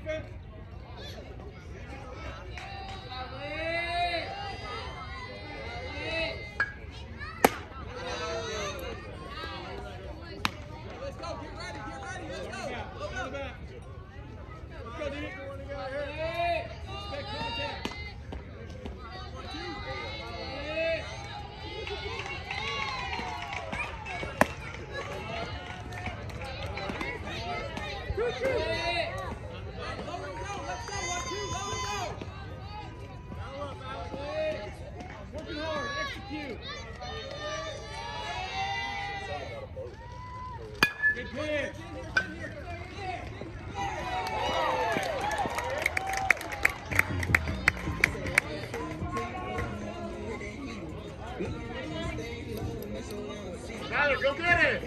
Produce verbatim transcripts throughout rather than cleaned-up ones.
Go get it!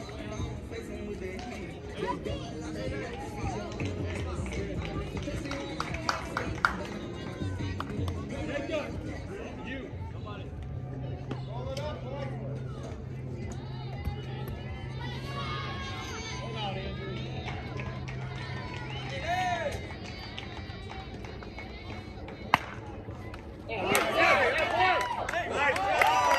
You. Somebody. Roll it up, boy. Hold out, Andrew. Hey! Oh, yeah, that worked! Nice job!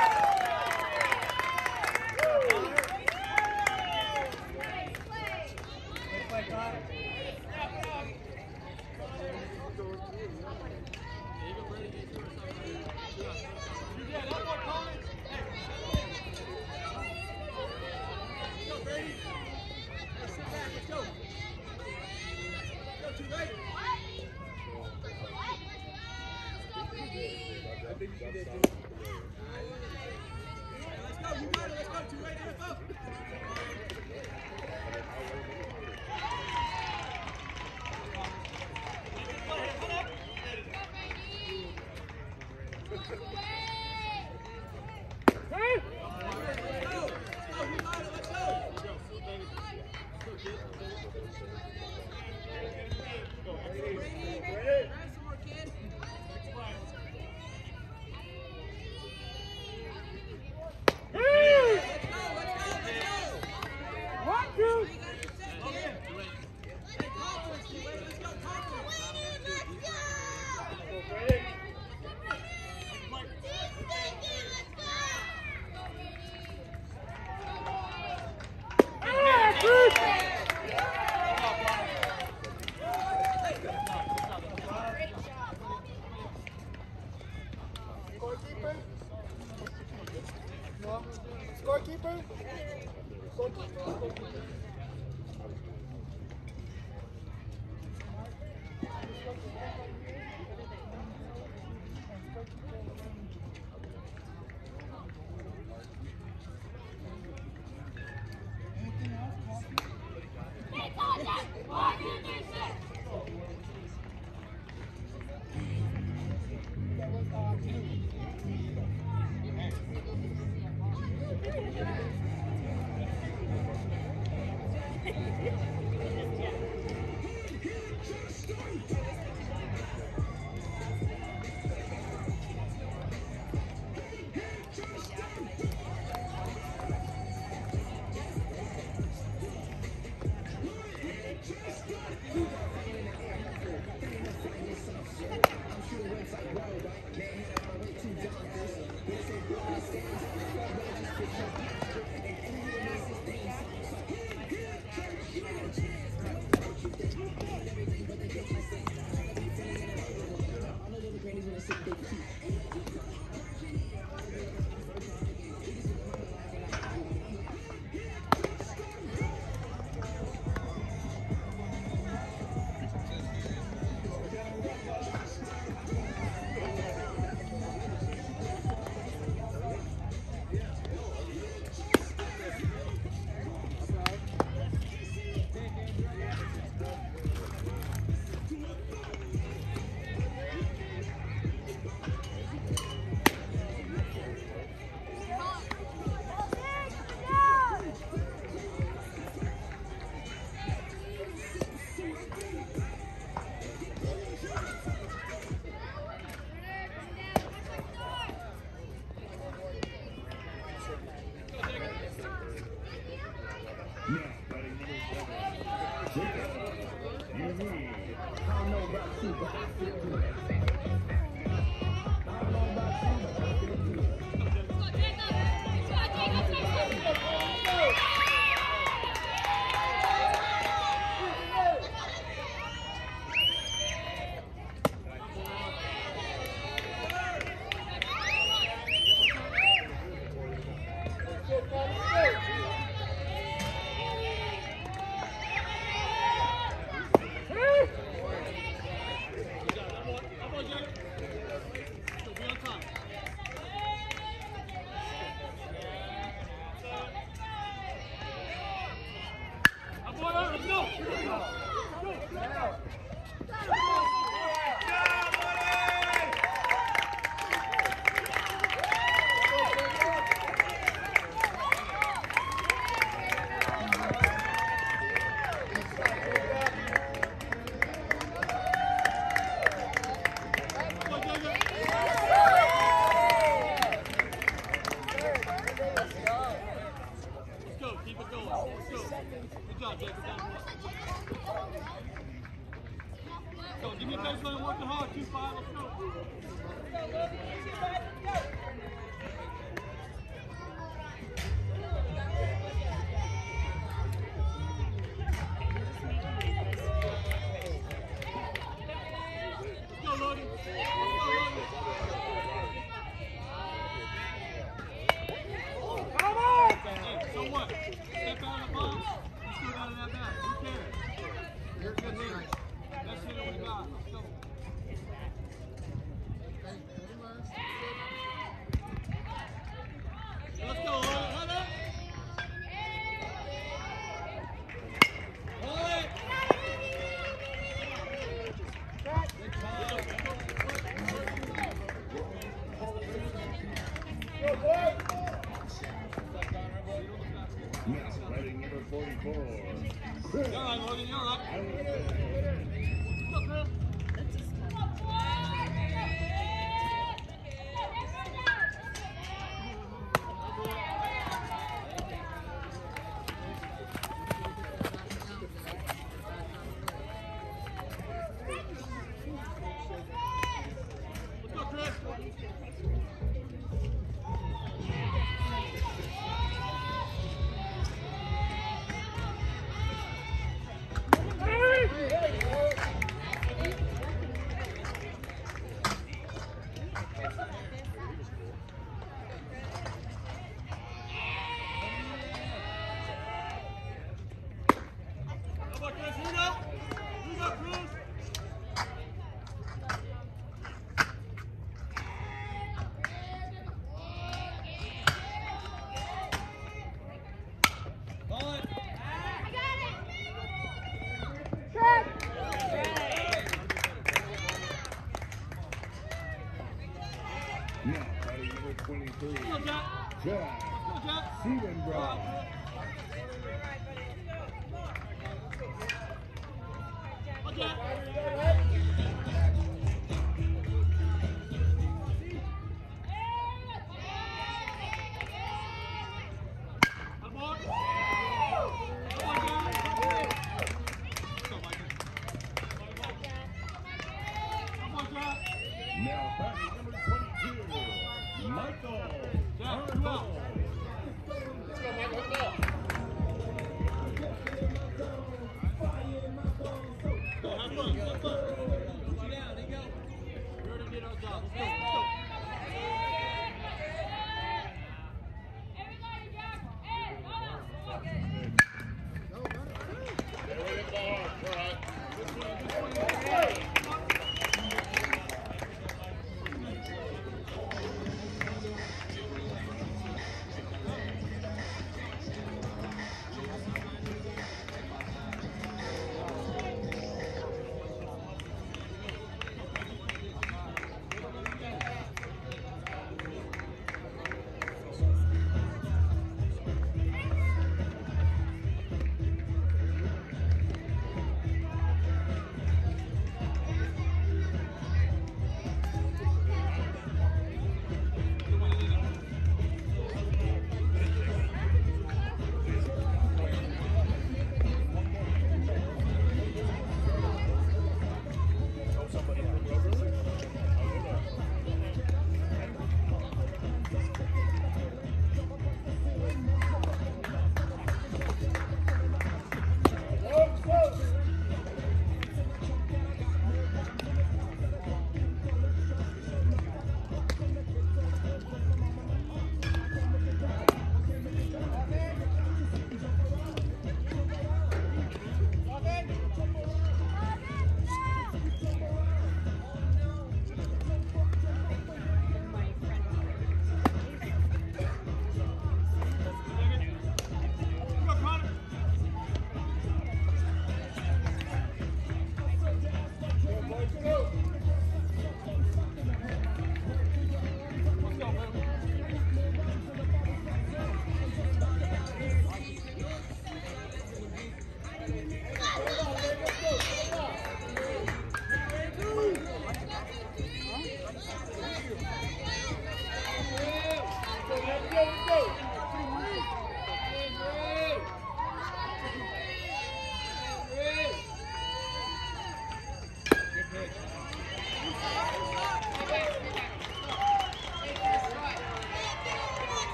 Scorekeeper?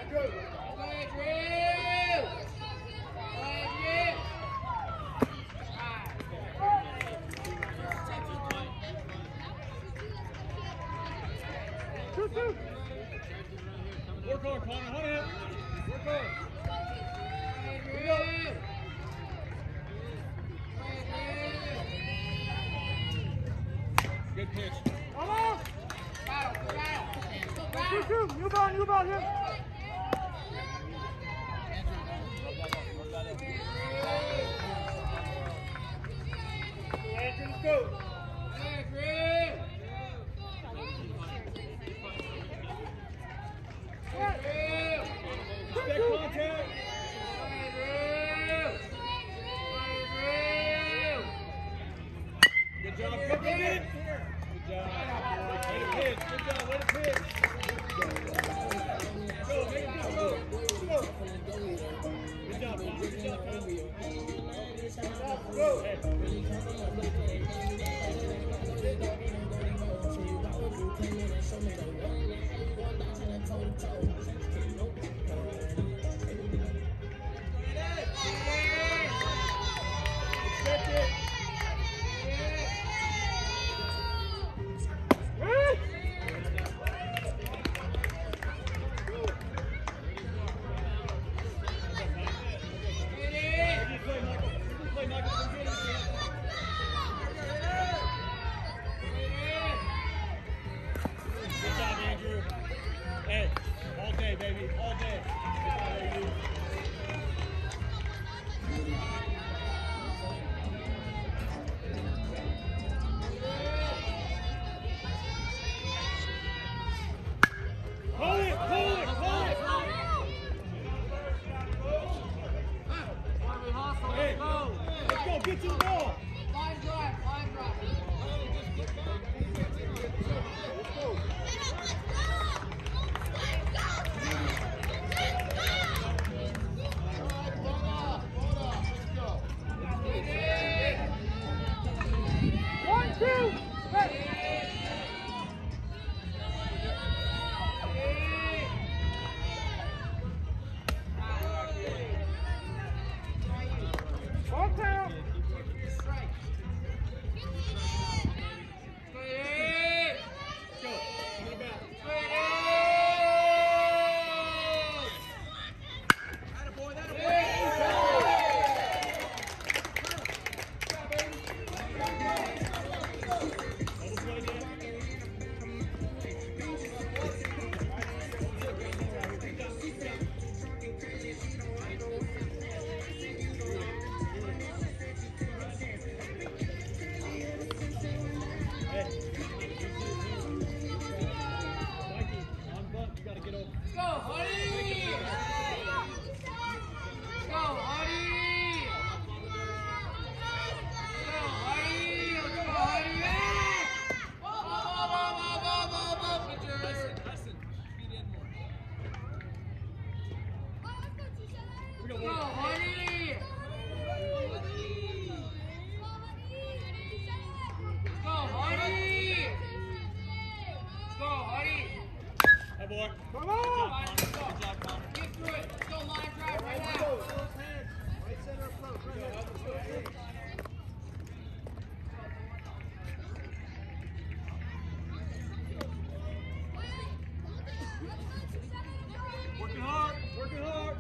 Work hard, Connor. Hunt it. Work hard. Here we go. Good pitch. Come on. Two, two. New ball, new ball here. Let's go. Respect contact. Good job, cover it. Good job. Way to pitch. Good job. Way to pitch. Go, make it go. Go. Good job, Tom. Good job, Tom. Go. Hey. Get to the ball. Line drive, line drive. One, two, hey. Ball count. Come on! Good job, Connor. Get through it. Let's go line drive right now. Right center approach. Right here. Working hard. Working hard.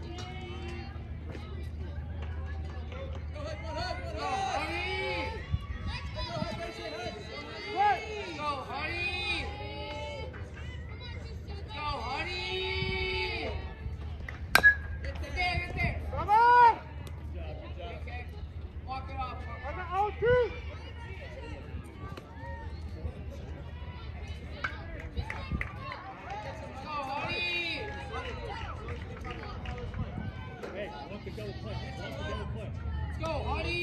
Go ahead, go ahead, go ahead. Go, Honey! Go, Honey! Go, Honey! Get there, get there! Come on! Good job, good job. Okay. Walk it off. I got all two! Go, Honey! Hey, want the double play. Want the double play. Let's go, Honey!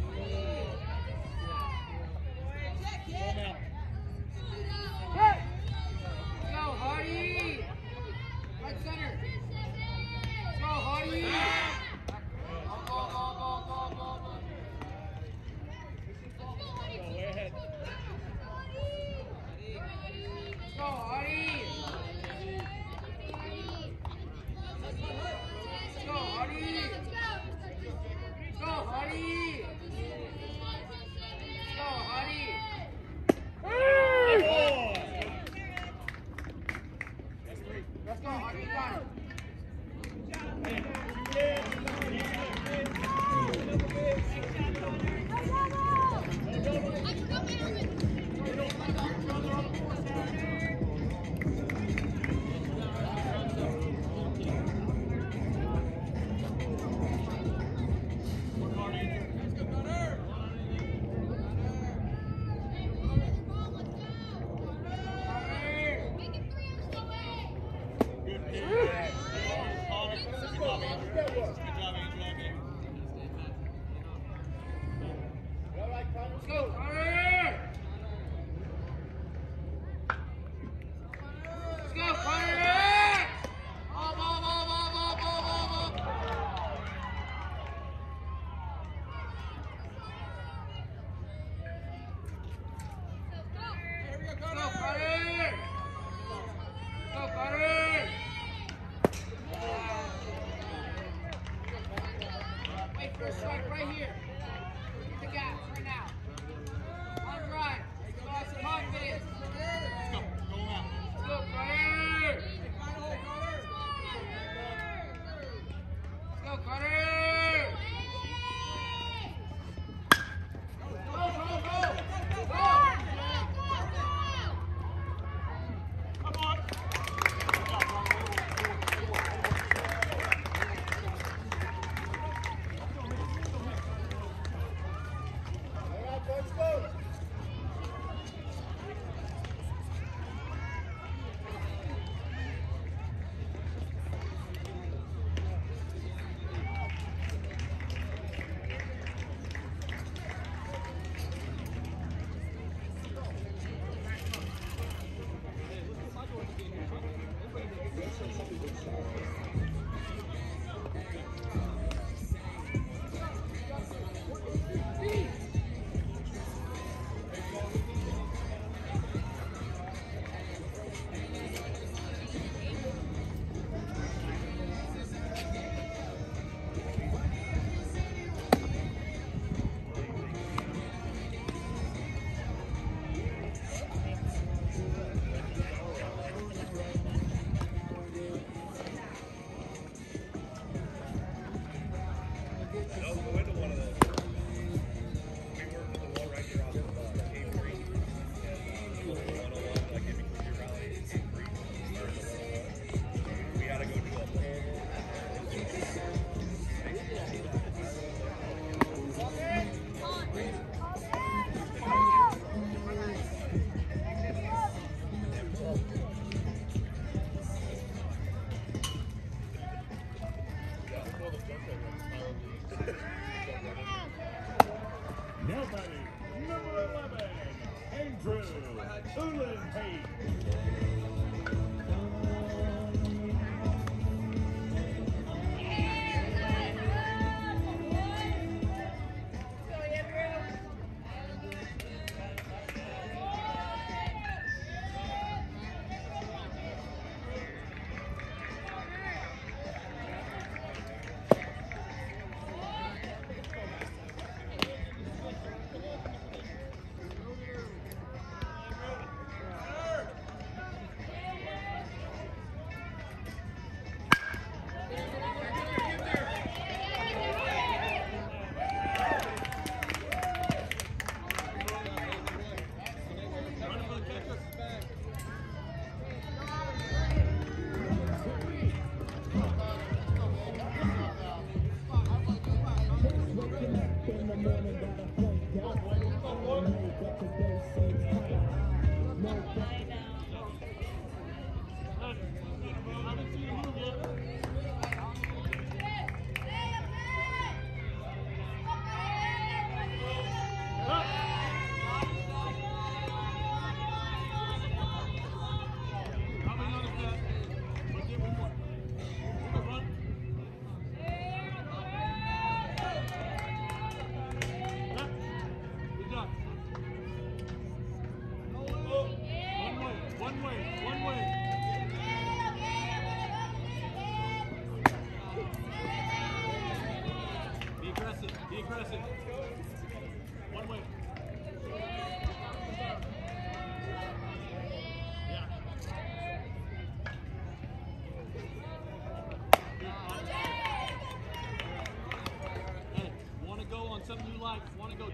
Ball out. Hey! Go, Hardy! Right center. Go, Hardy! Ball, ball, ball, ball, ball, ball, ball. Go, way ahead. Go, Hardy!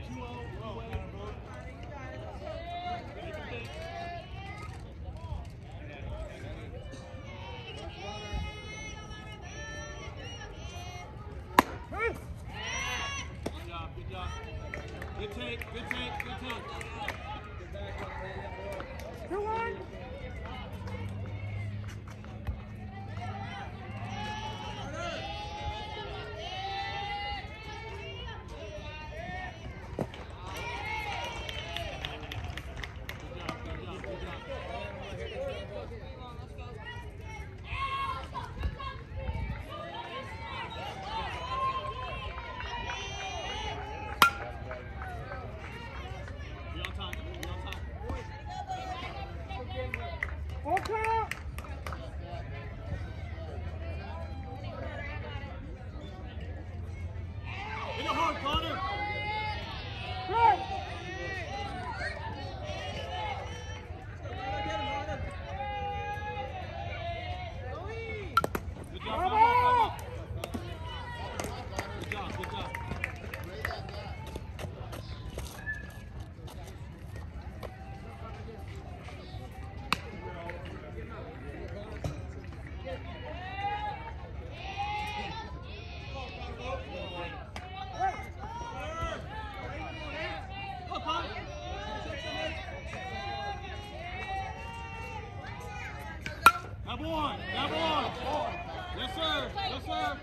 Good take, good take, good take. Two one. Number one, number one. Yes, sir. Yes, sir.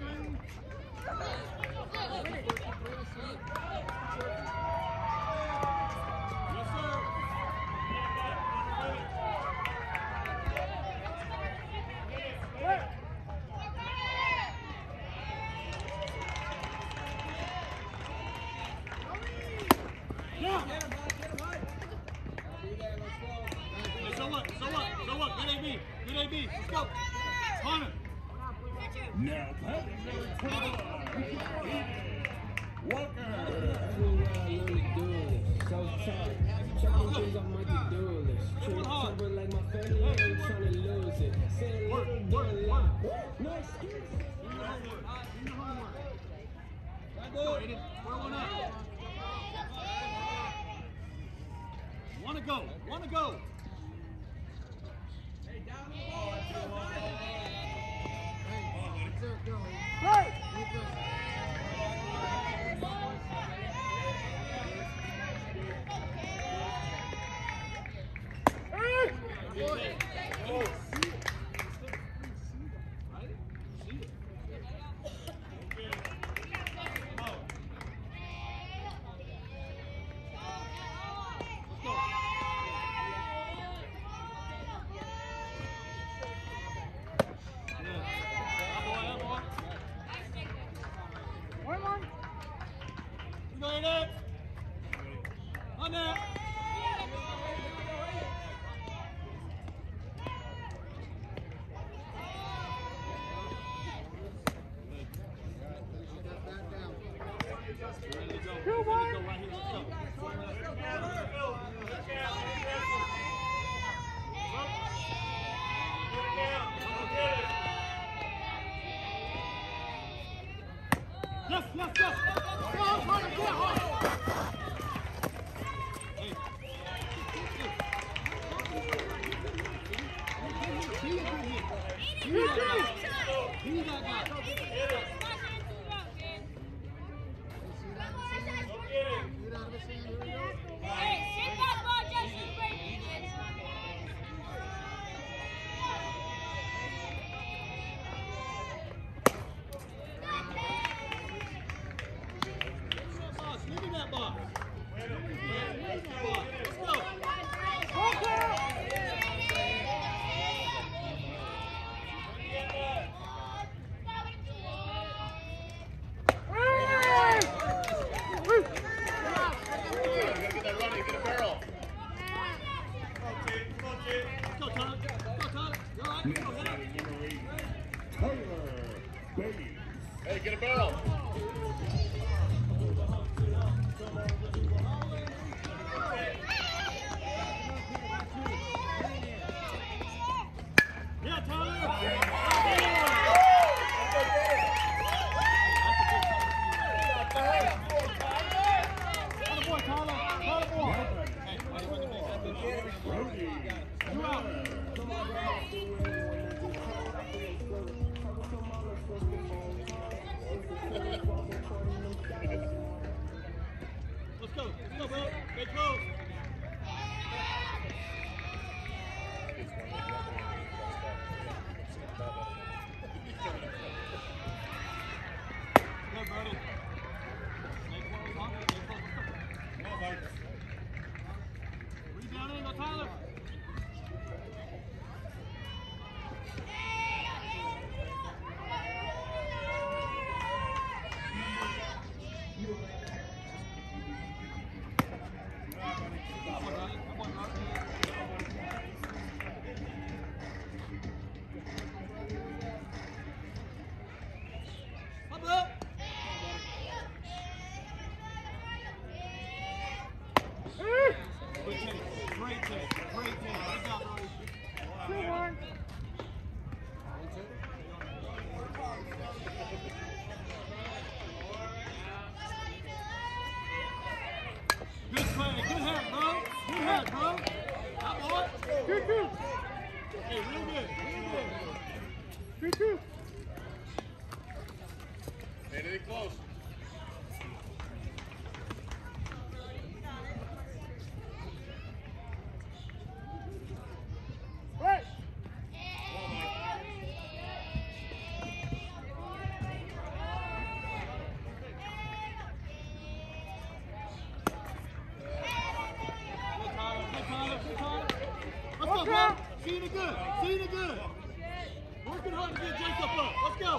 Yes, sir. Yeah. Hey, so what? So what? So what? Good A B. Good A B. Let's go. Hunter. Now, Pat, Walker. So tight. Checking things off my to-do list. Trouble like my family, ain't trying to lose it. Say a little bit a lot. No excuse. Do your homework. Do your homework. Go, Aiden. Square one up. Wanna go. Wanna go. Hey, down the ball. Hey! Yes, yes, yes. Go on, Hunter, get hard. Hey. Be that guy. Hey, get a barrel. Yeah, Tyler. Atta boy. Stay close. Right. Let's go, bro. Seeing it good. Seeing it good. Working hard to get Jacob up. Let's go.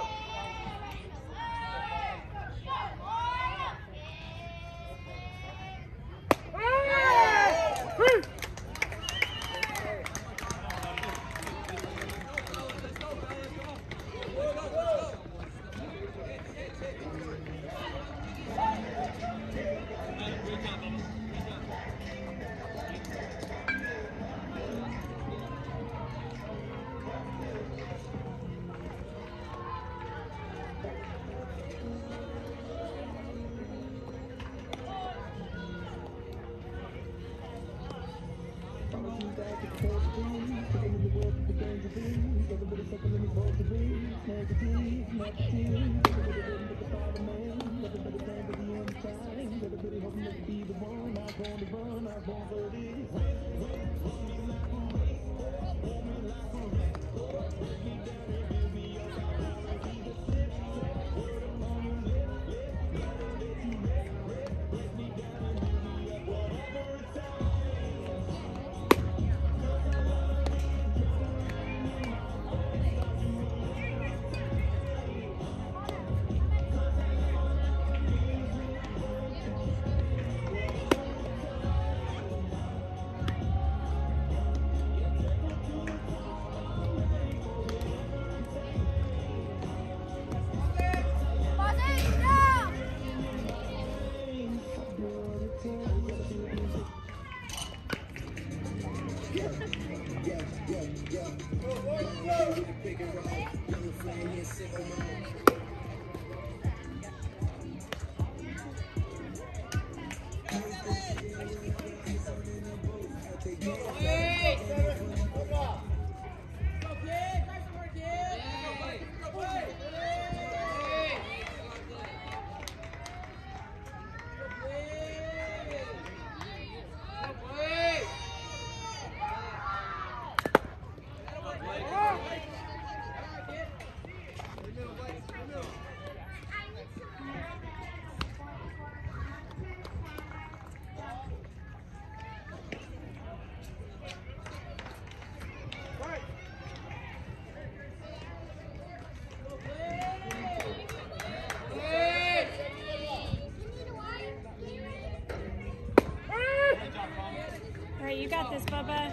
All right, you got this, Bubba.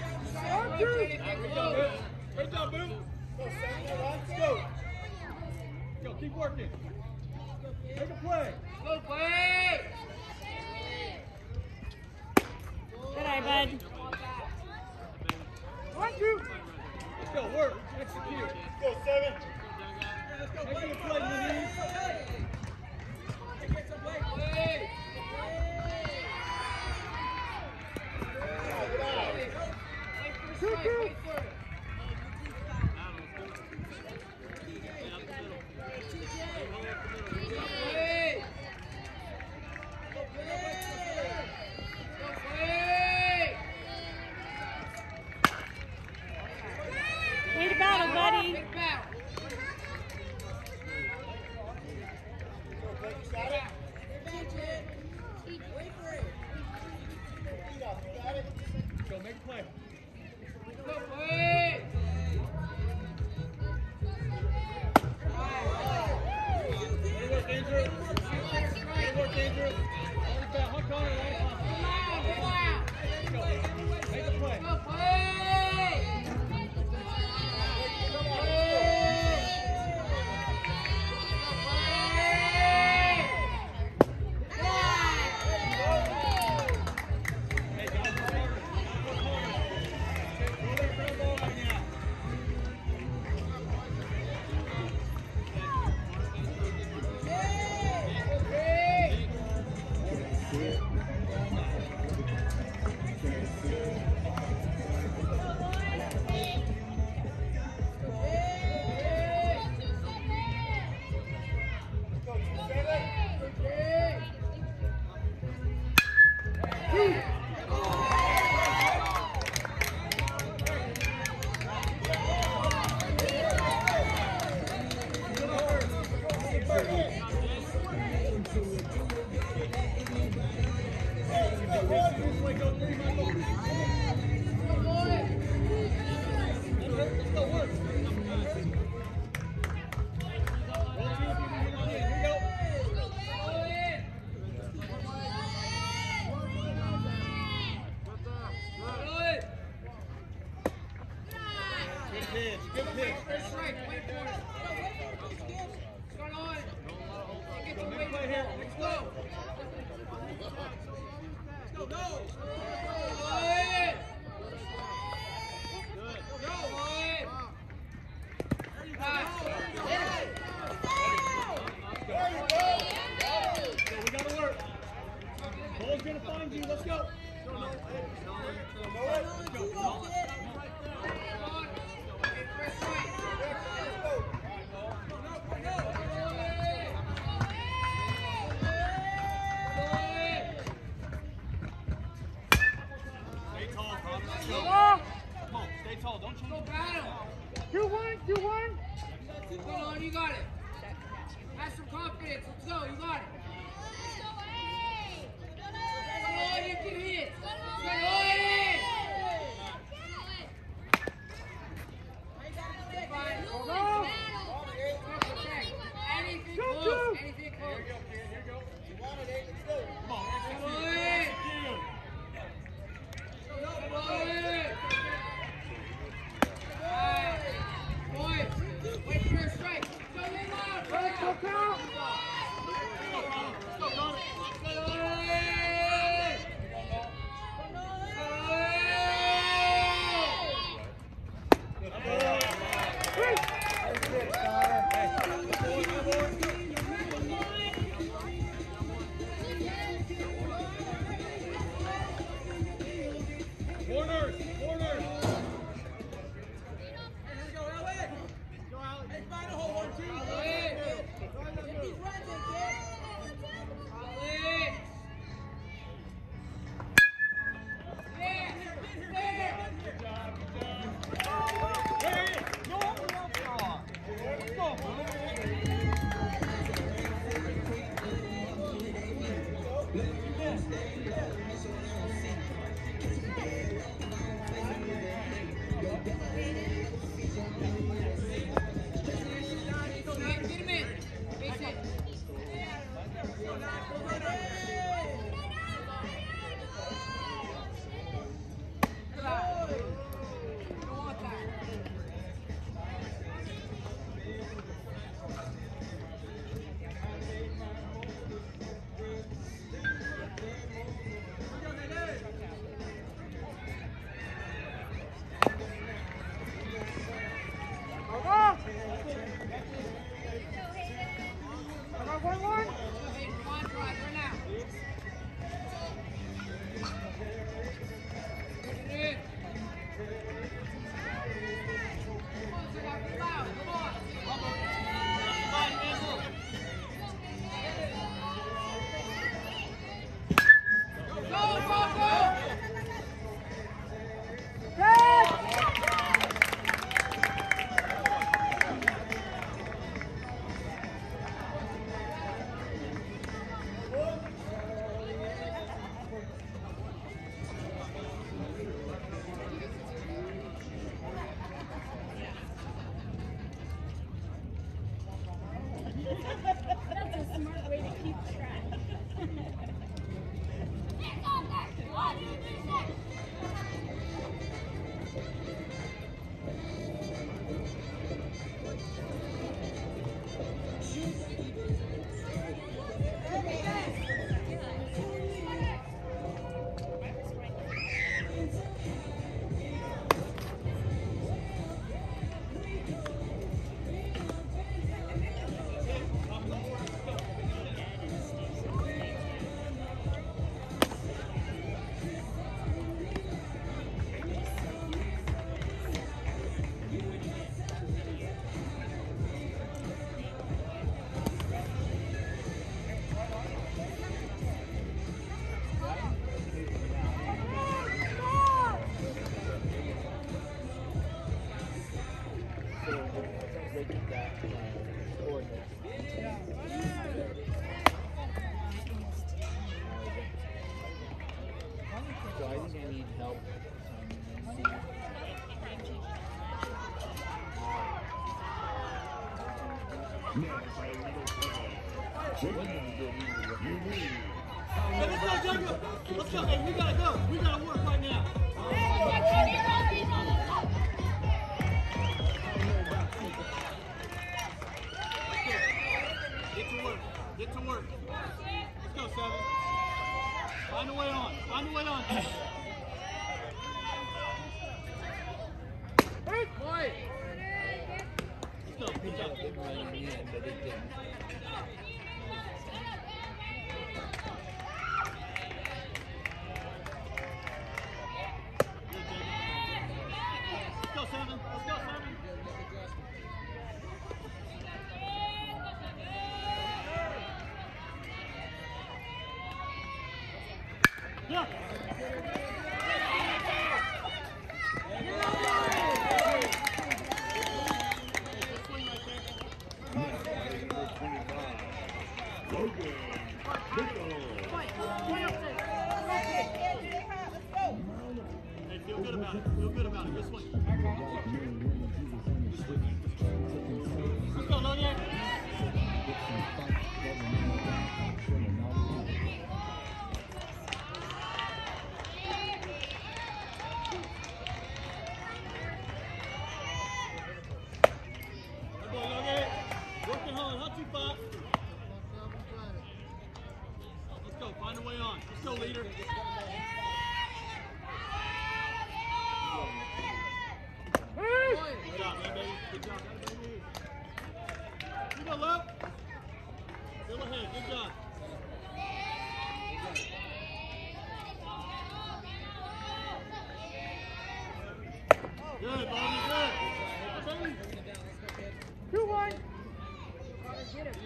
Great job, Boom. Let's go. Go, keep working. Make a play. Go, play. Good eye, bud. One, two. Let's go, work. Execute. Let's go, seven. Let's go, make a play, Minnie. Get some play, play. Two, two. Way to battle, buddy. Go, make a play. right here. Let's go. Let's go. Go. Good. Go. There you go. There you go. So we gotta work. Ball's gonna find you. Let's go. You got it. Have some confidence. Let's go. You got it. Come on, you can hit. Come on. Anything close. Anything close. Come on. Boys, wait for your strike. Go in loud. Go count. Corners, corners. That's a smart way to keep track. Hey, let's go, Jungle. Let's go. Hey, we gotta go. We gotta work right now. Get to work. Get to work. Let's go, Seven. Find a way on. Find a way on. Boy. Let's go. Good job. Didn't run in the end, but it didn't. Let's go, Seven. Let's go, Seven. Yeah. Hey, feel good about it. Feel good about it. Good swing. Let's go, Lonier. Working hard, not too fast. Let's go, find a way on. Let's go, leader. Good job, man, baby. Good job, man, baby. You go left. Still ahead. Good job. Good, Barney, good. Baby. Two one. Get it.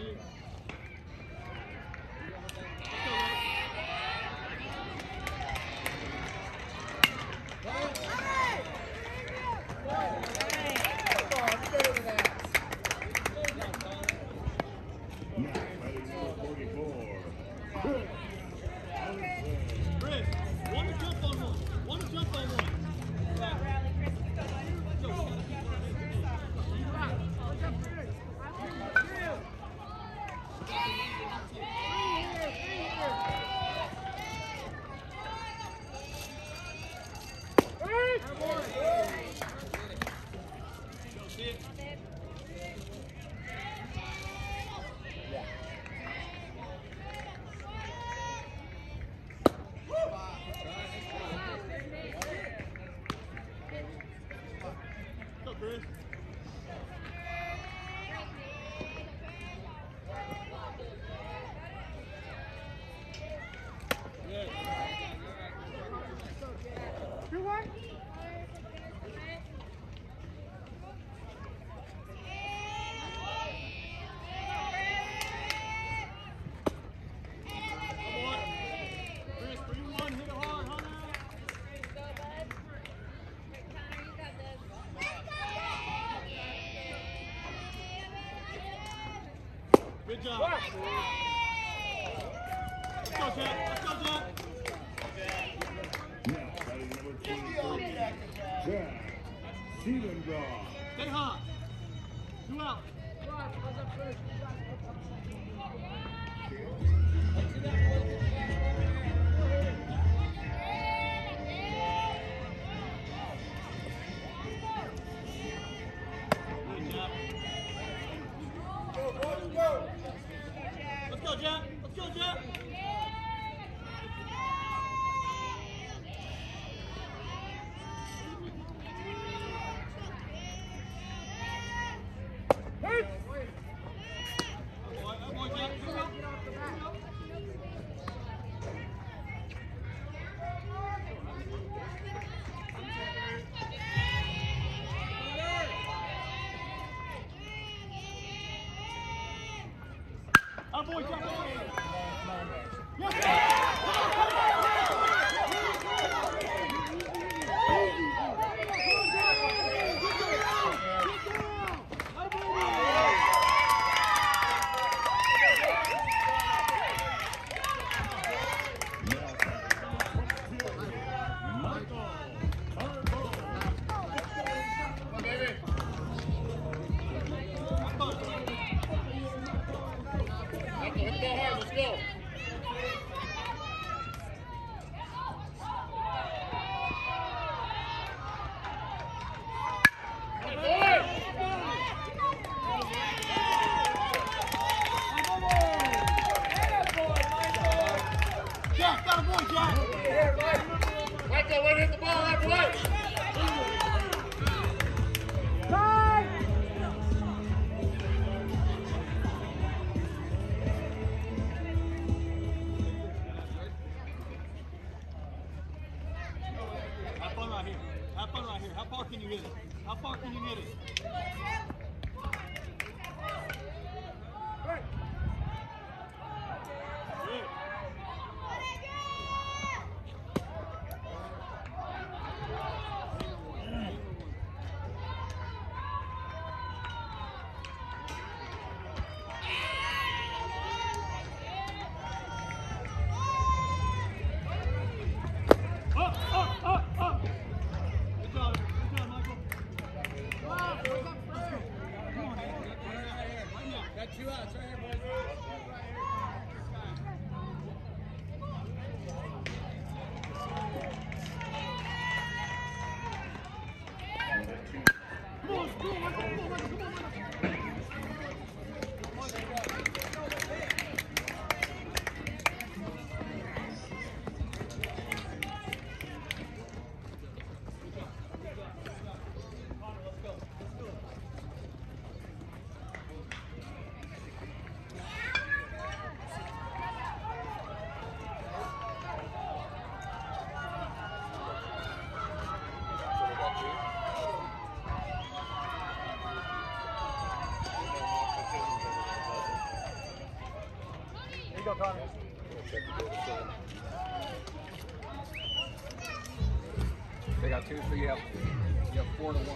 Chris, one to jump on one. One to jump on one. Chris. Good. Two one. Chris, three one, hit it hard, huh? Good job. Let's go, Jack. Let's go, Jack. Now, batting number twenty-three, Jack. Steven draw. Stay hot. Two out. Good job. Let's go, Jack. Let's go, Jack. Our boy, Jack. Let's go. Hey, boy! far can you hit it? Go, Connor. They got two, so you have you have four to one.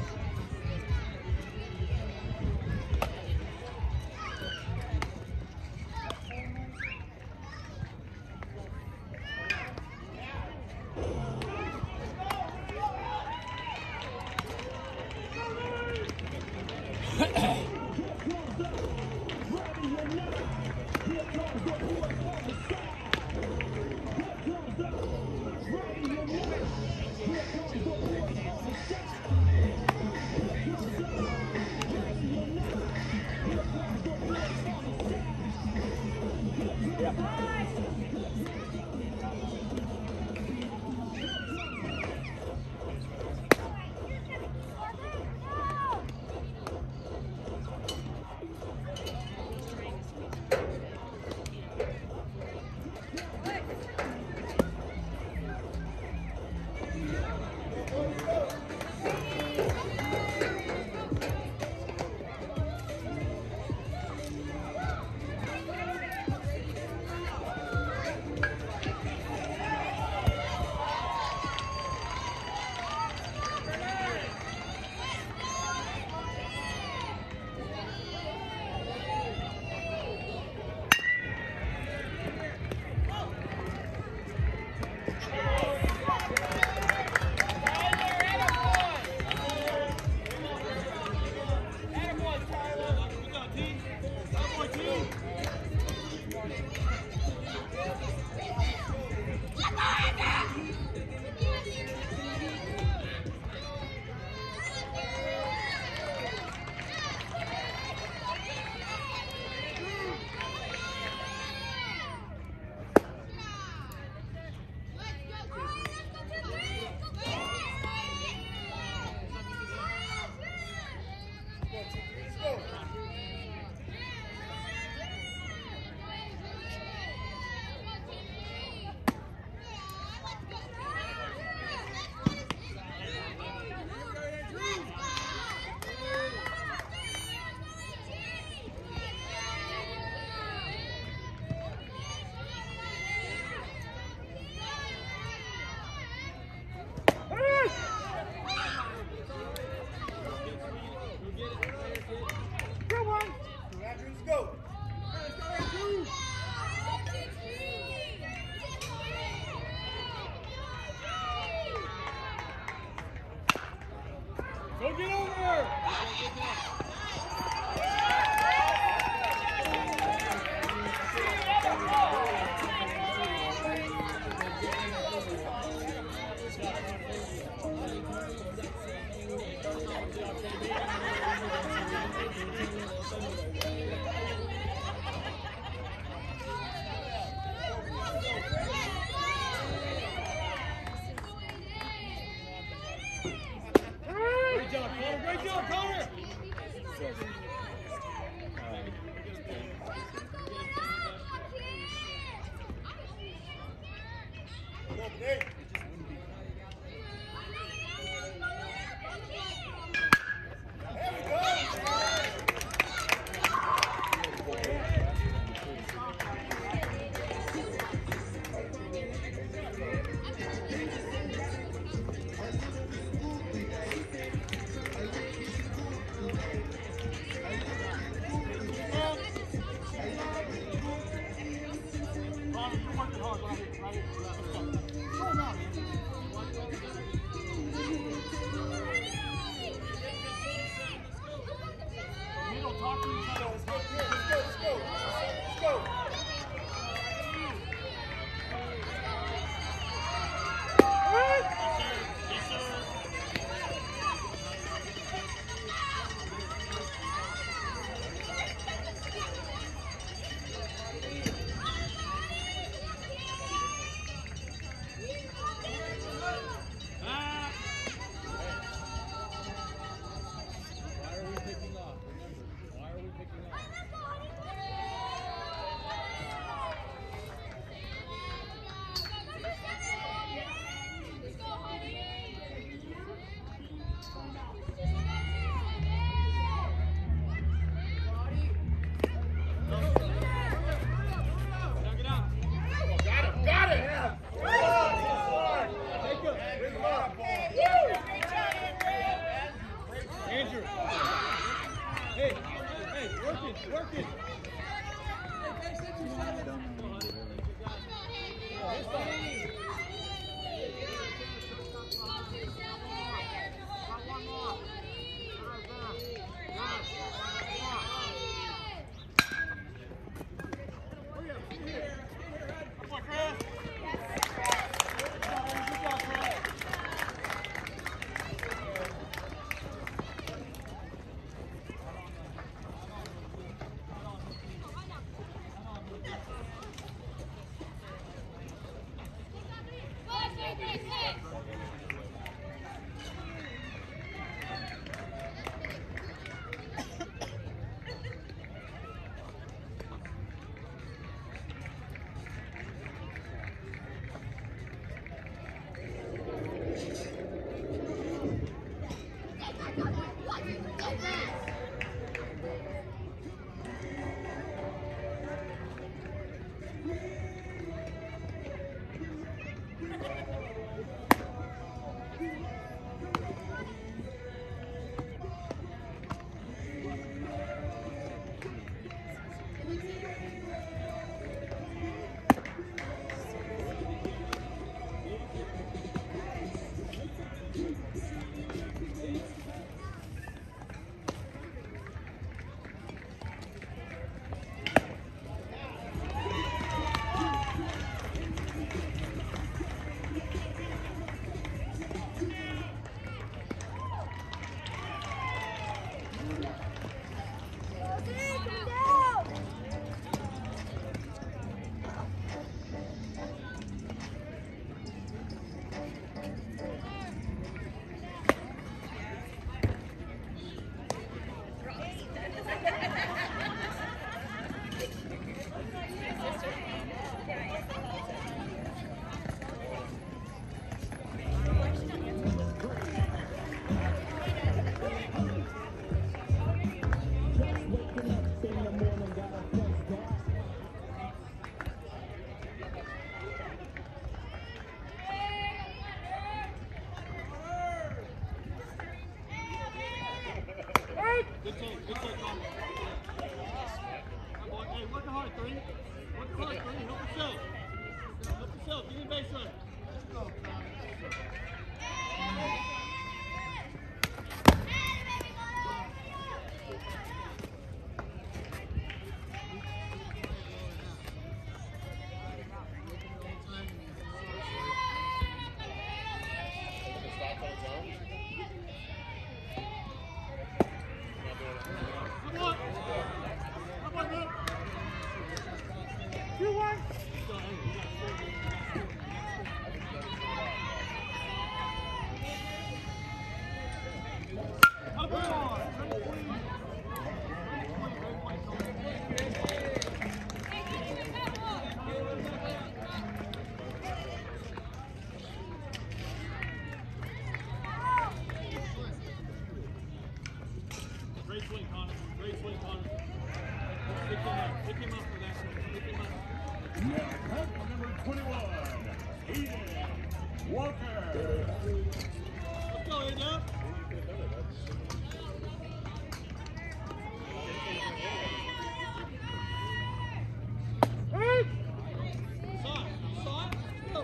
Go get over! Great job, Connor. Great job, Connor. hard, three. Work hard, three. Help yourself. Help yourself. Give me a baseline. Let's go. Great swing, Connor. Great swing, Connor. Pick him up. Pick him up for that one. Pick him up. Now, cup number twenty-one, Aiden Walker. Let's go, Aiden. Saw it. Saw it. Go.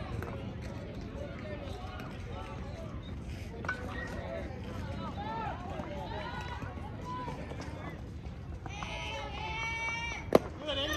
Good, Aiden.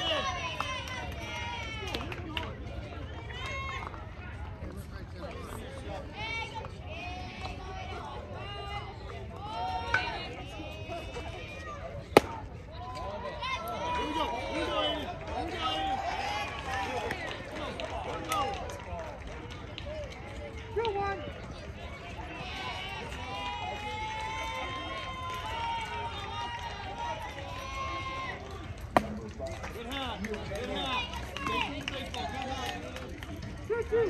Good hat. Good hat. Baseball. Good hat. Let's go.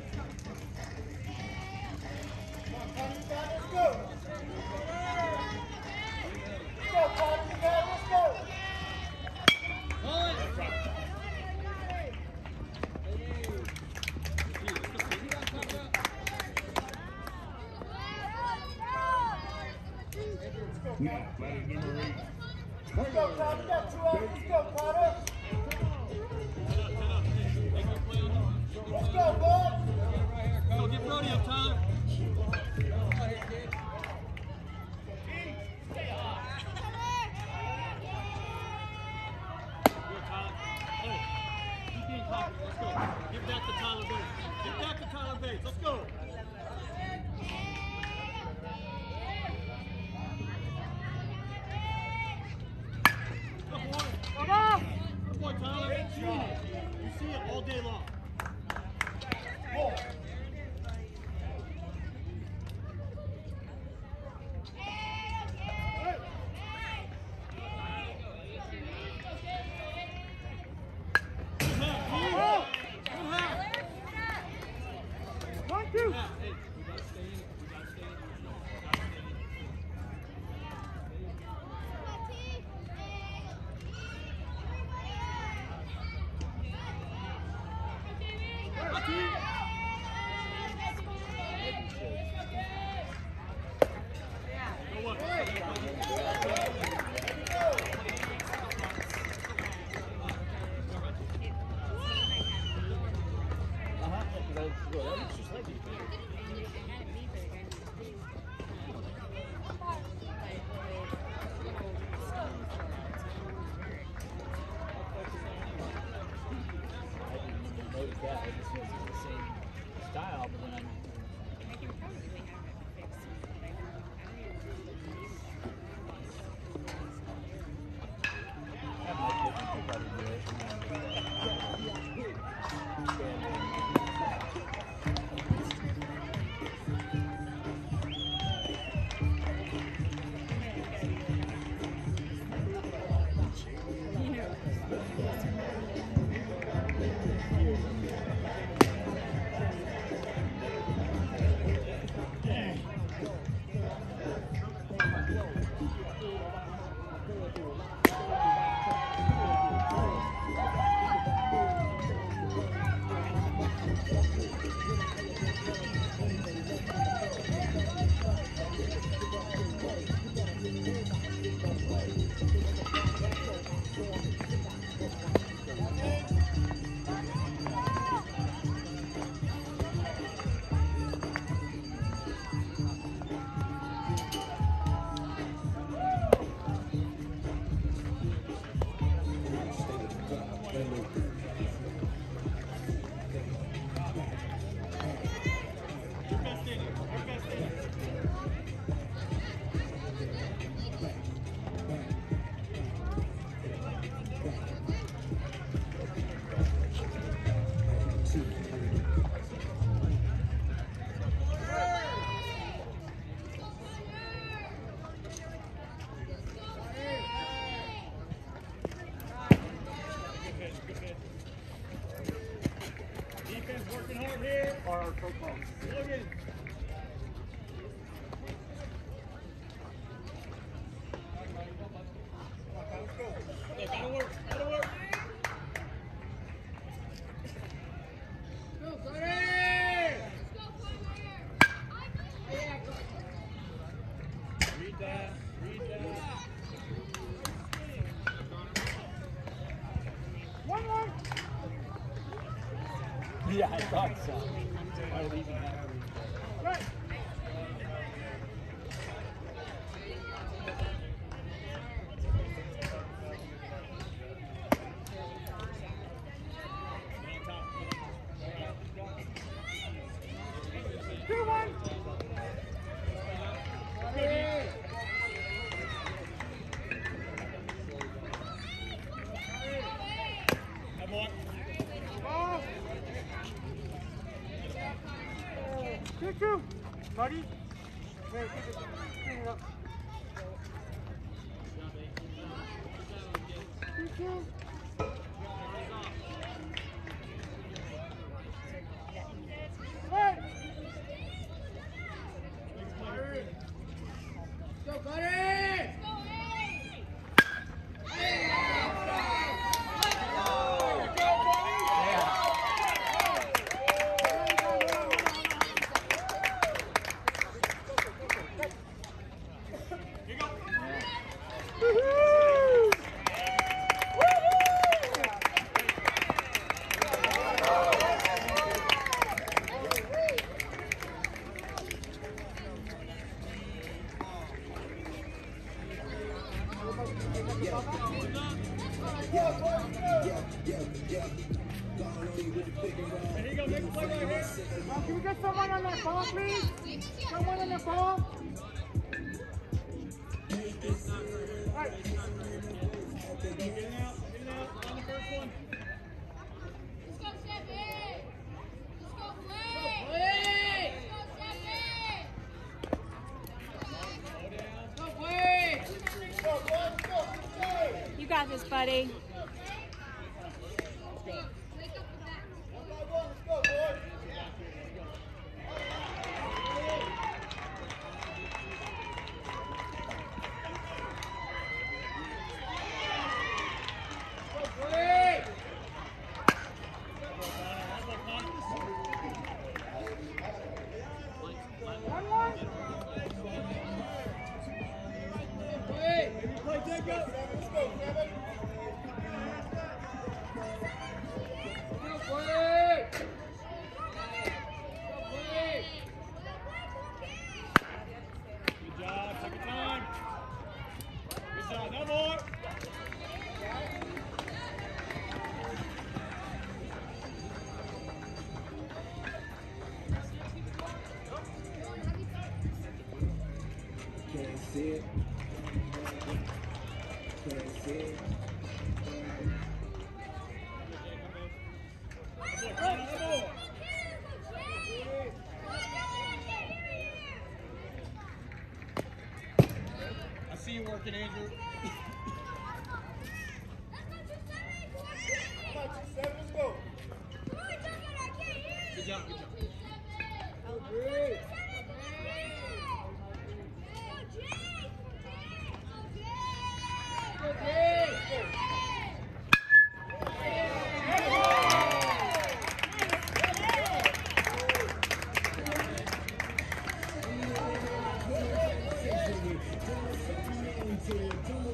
Let's go, Connor. Let's go. Hold it. Now, batting number eight. Let's go, Connor. We got two outs. Let's go, Connor. Let's go, bud. Go get Brody up, Tyler. Good, Tyler. Hey, keep being confident. Let's go. Get back to Tyler Bates. Get back to Tyler Bates. Let's go. Good boy. Good boy, Tyler. You see it. You see it all day long. Ball. Yeah, I thought so. I would even have to read that. Right. Two, one. Hey. Have one. Oh. Two, two. Buddy. Here, keep it. Clean it up. Two, two. Go, buddy! Can we get someone on that ball, please? Someone on the ball? Right. Get it out, get it out on the first one. Let's go, Seven! Let's go, Play! play! Let's go, Seven! Go, play! Go, boys, go. You got this, buddy. Let's go, boys. I see you working, Andrew. Let's go. Good job, good job. Don't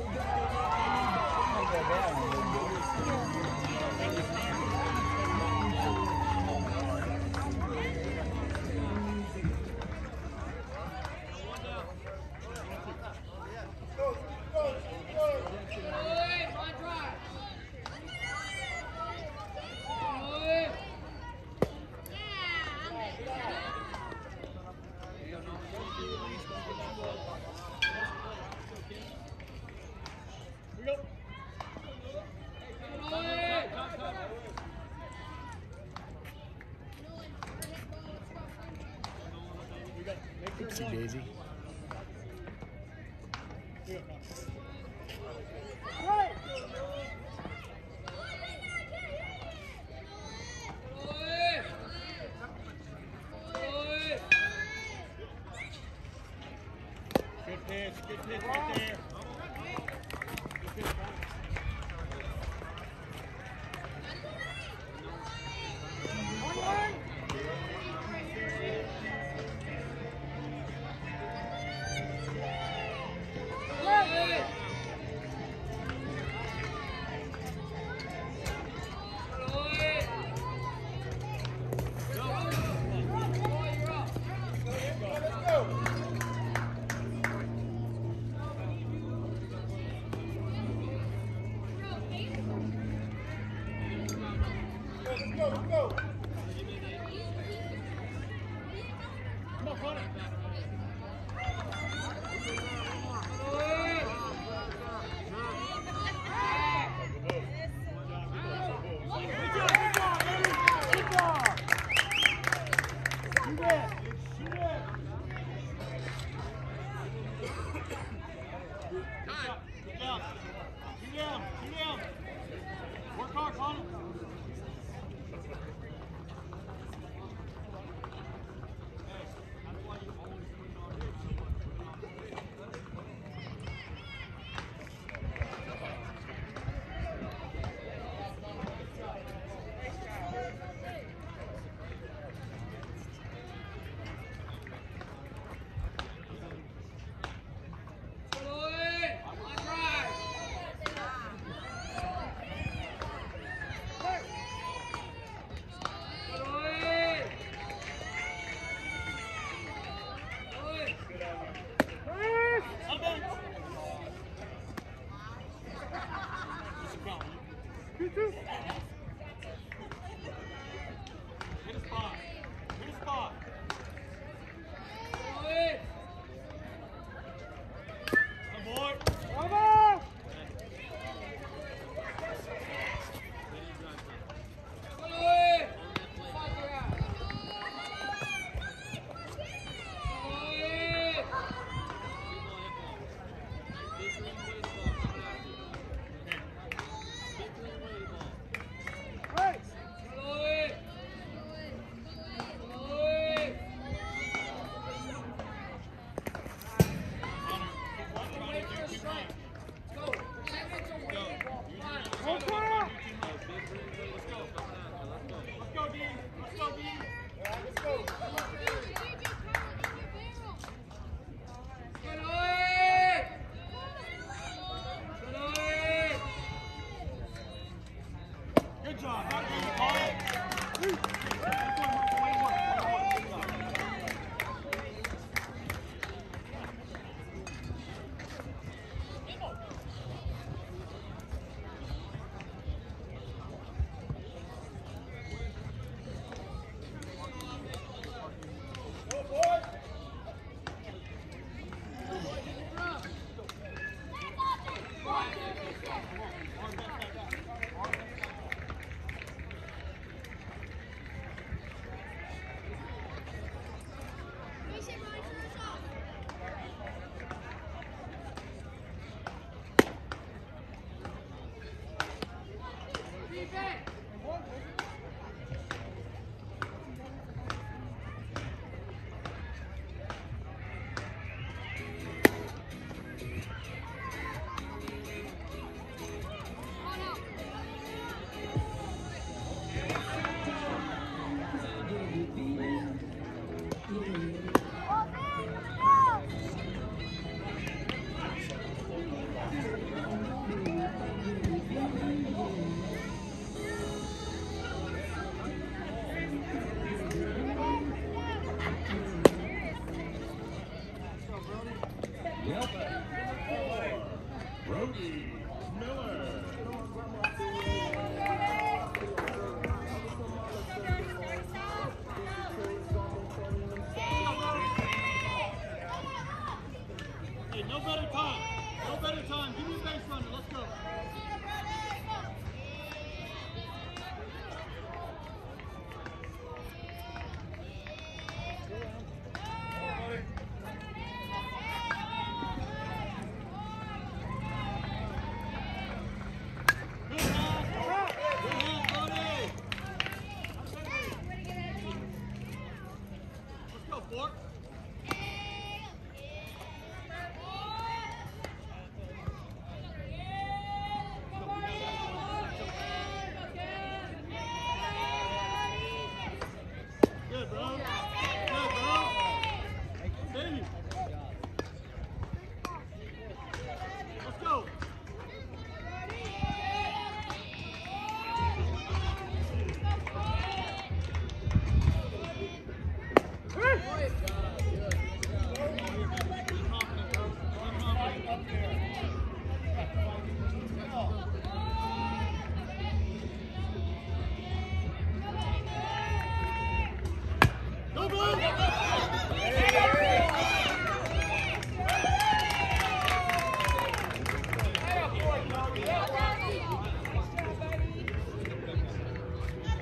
Whoopsie daisy. Good pitch, good pitch right there. Good pitch,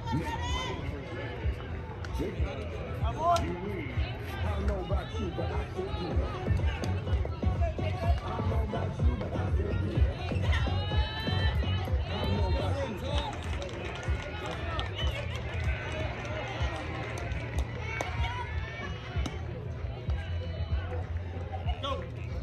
I don't know about you, but I feel good. I don't know about you, but I feel good. I don't know about you. Go.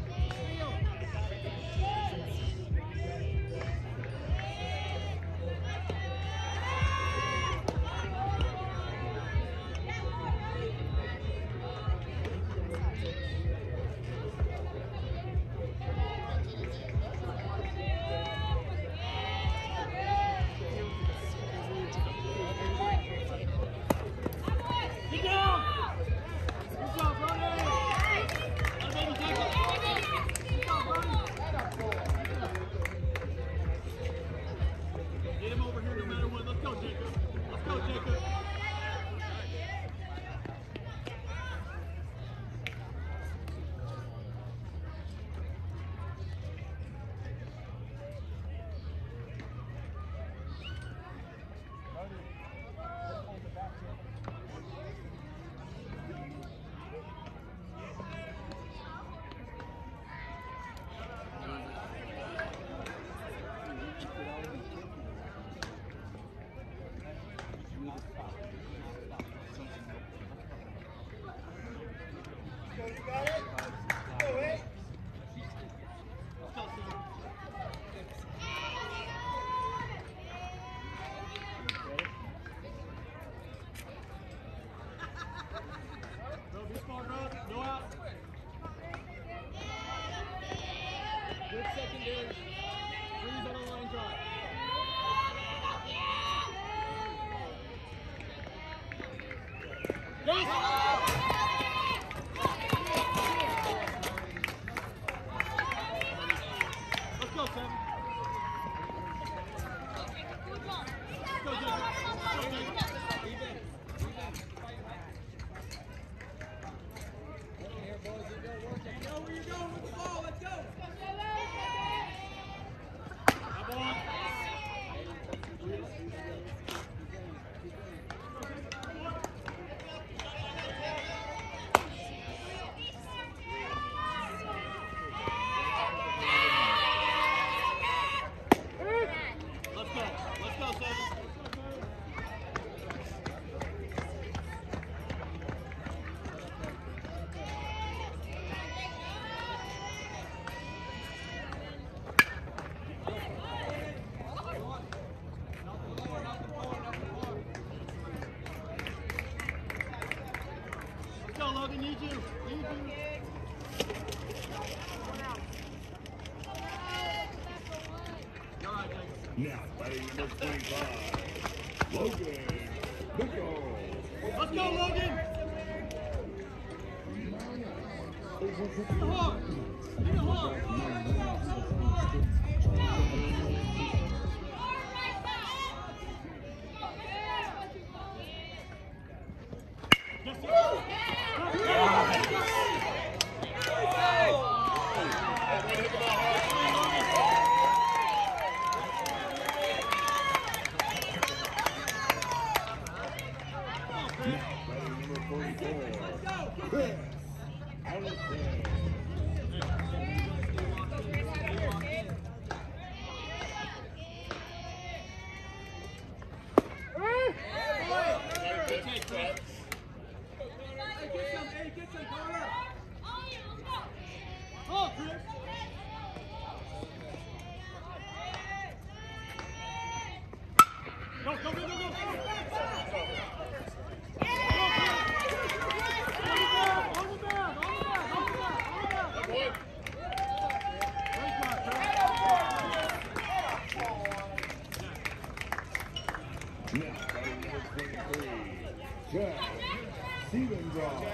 Get down. Good job, Ronnie. Let baby take it. Good job, Ronnie. Get him over here no matter what. Let's go, Jacob. Let's go, Jacob. Bro, be smart, bro. Go out. Good secondary. Freeze on the line drive. Let's go, Sam. Let's go, Jacob. Let's go, Jacob. You know where you're going with the ball. Let's go. Come on. Let's go. Let's go, Seven. Let's go, Logan. Need you. Need you. You're all right, Jacob. Now, batting number twenty-five, Logan Nichols. Let's go, Logan. Hit it hard. Hit it hard. Yes, sir. Batting number forty-four, Chris Allison. Good take, Chris. Hey, get some. Hey, get some, Carter. Oh, Chris. Go, go, go, go, go. Now, batting number twenty-three, Jack Stevendron.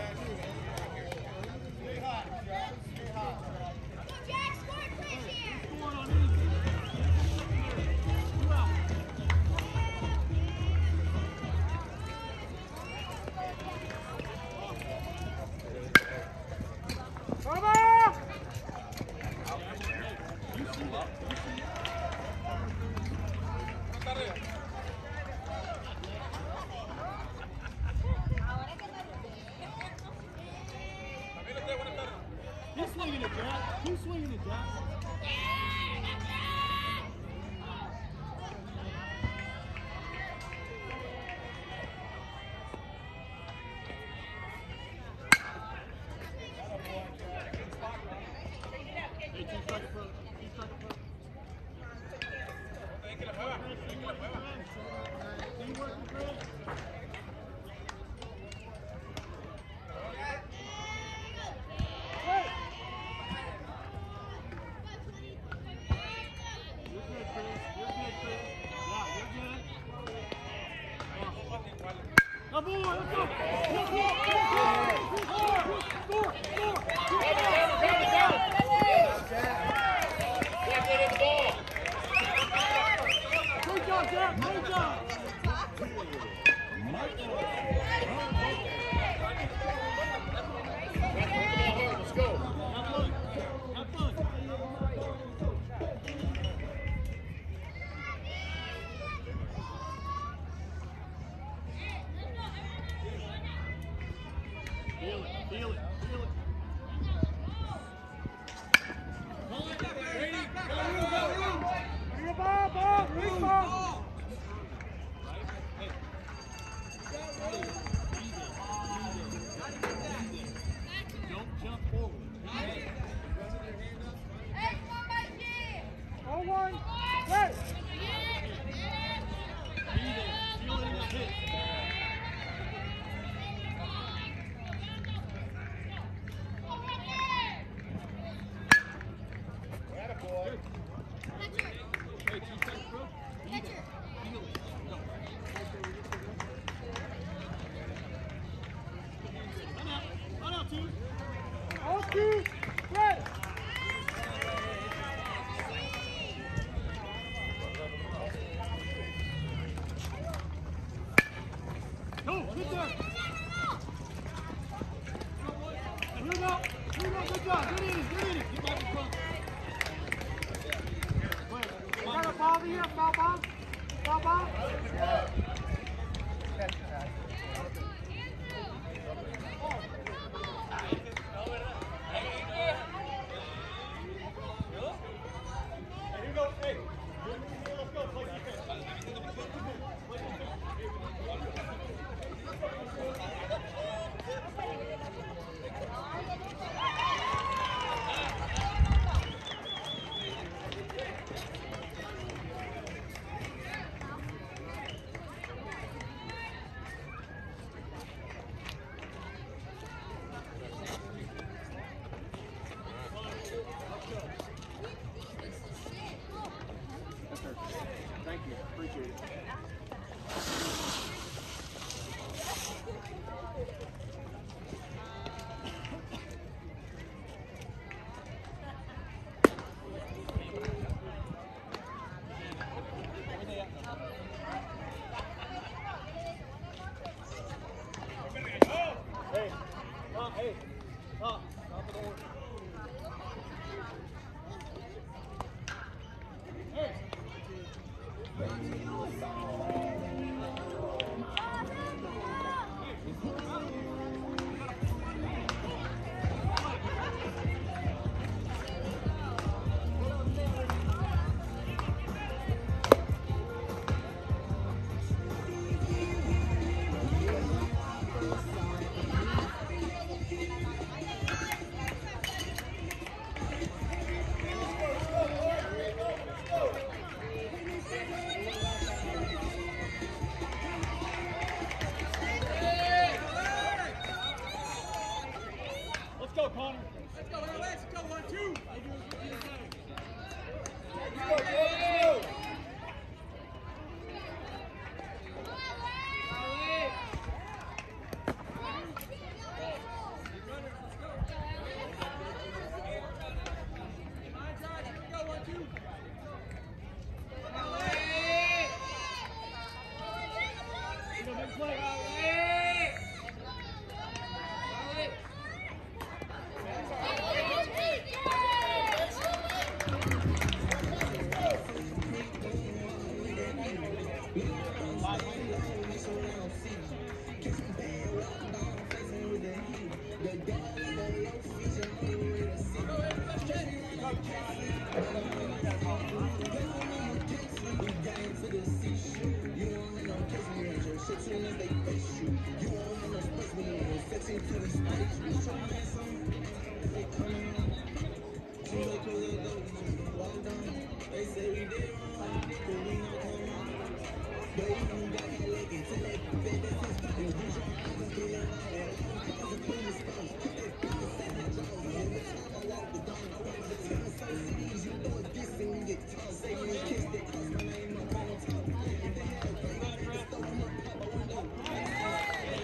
Hey,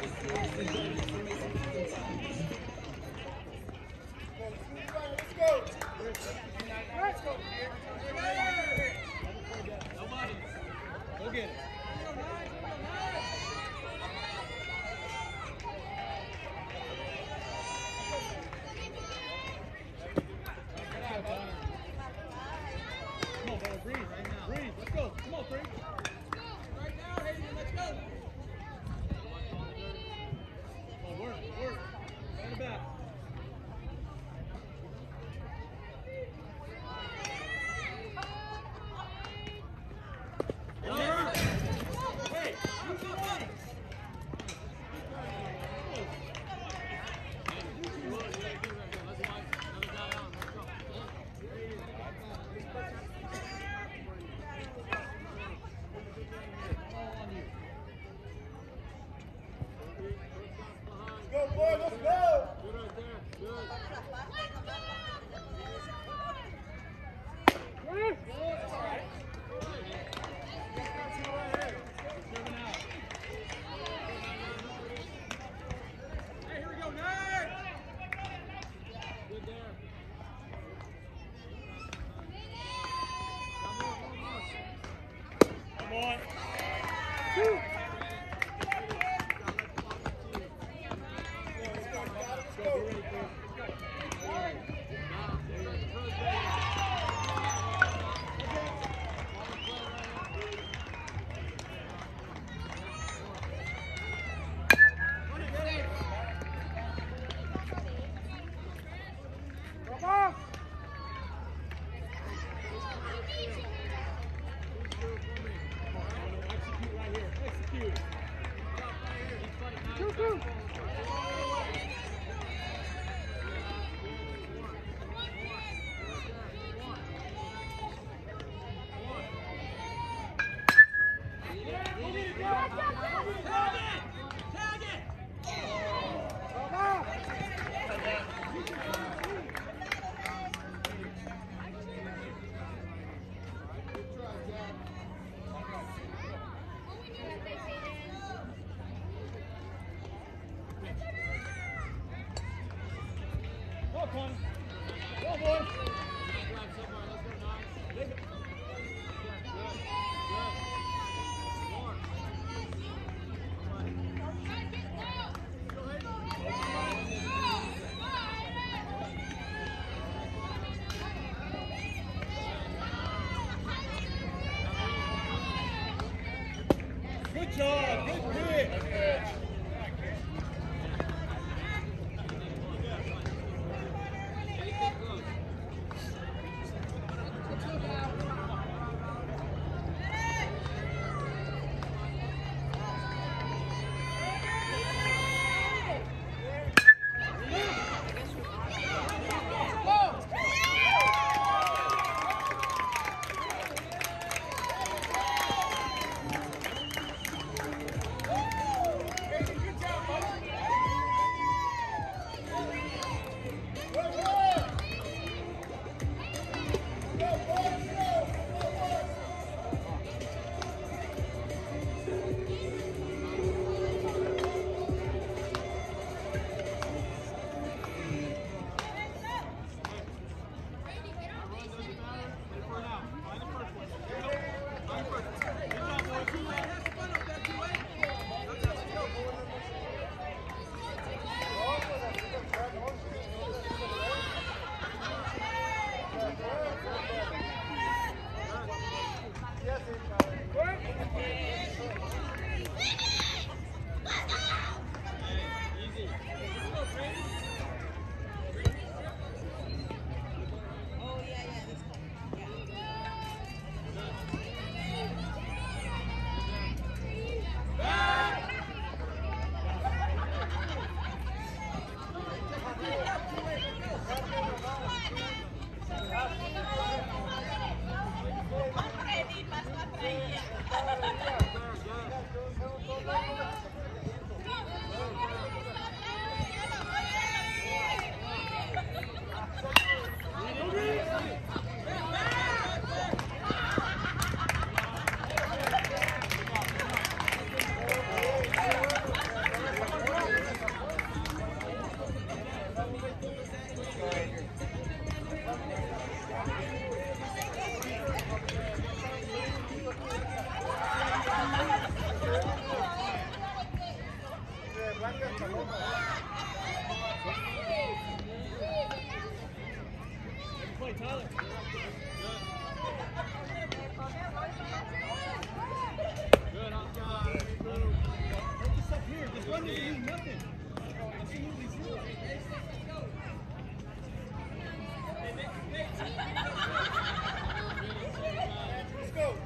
Come on, brother, breathe. Breathe. Let's go. Come on, three. Right now, Hayden, let's go. Come on, work, work. In the back. Hey, you keep running. Go, boy, let's go! Hey, here we go, Nate! Come on. Woo. Come on, Come on, boys. Good job, good pick. Nothing. Absolutely zero. Let's go.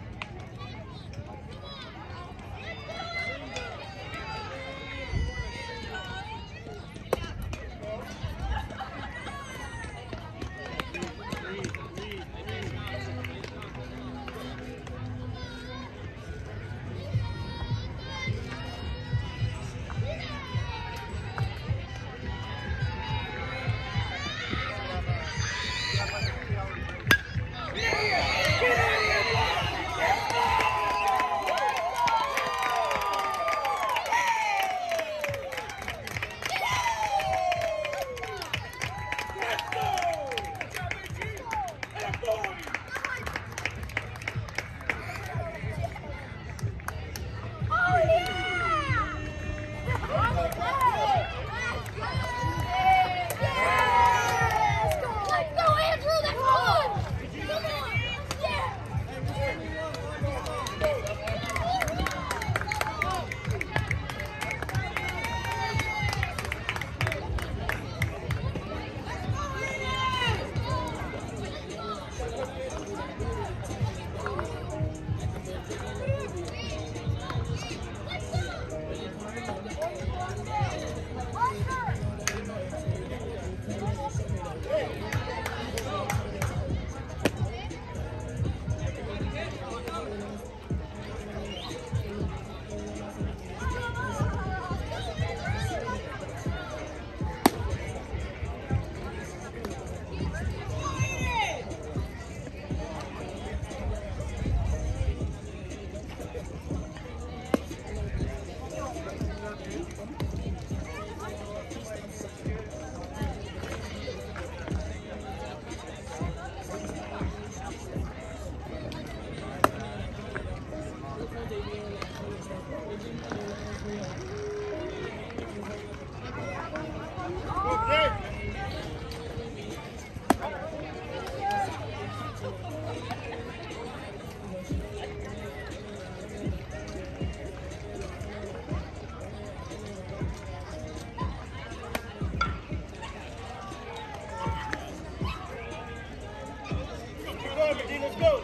Let's go.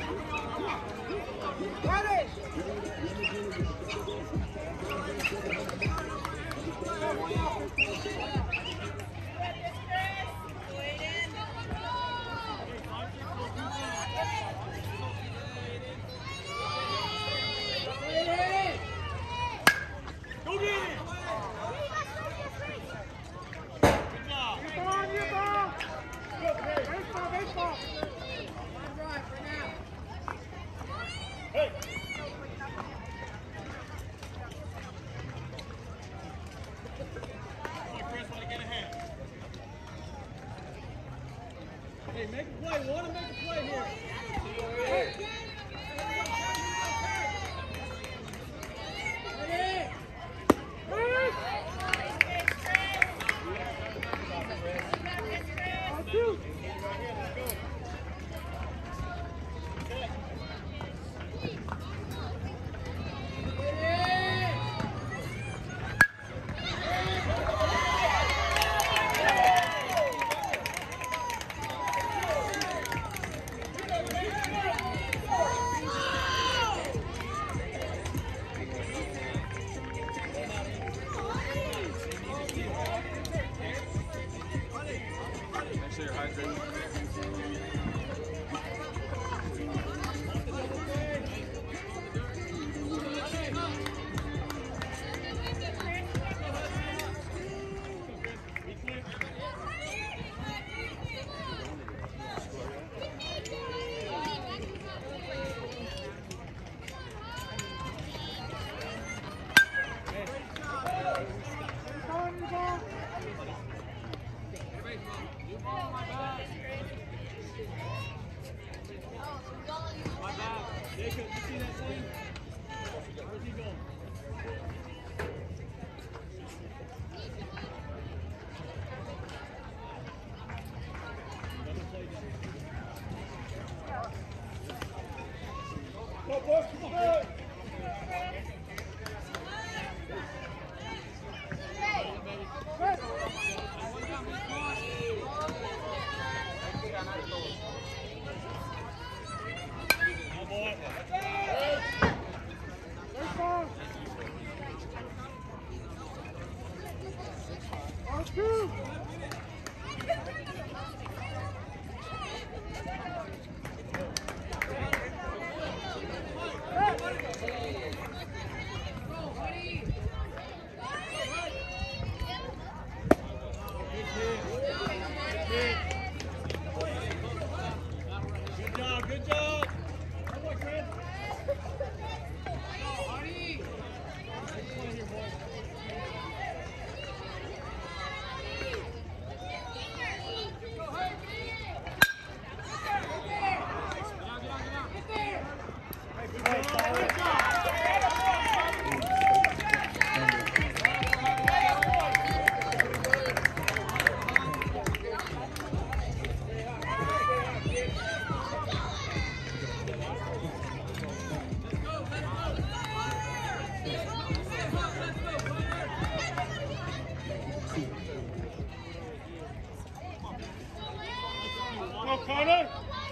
Ready. Go get it. Good job. You're on, you're on. Good, hey. Baseball, baseball. Hey! Come on, Chris, want to get ahead. Hey, make a play. Want to make a play here. Hey! Go, Connor!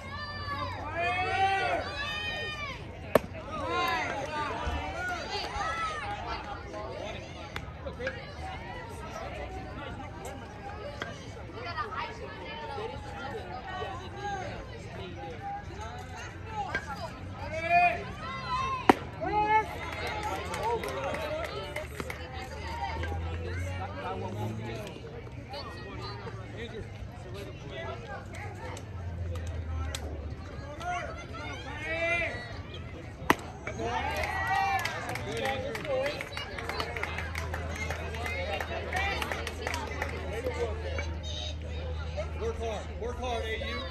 Work hard. Work hard, A U.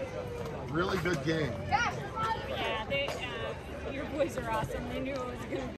Really good game. Yeah, they, uh, your boys are awesome. They knew it was going to be.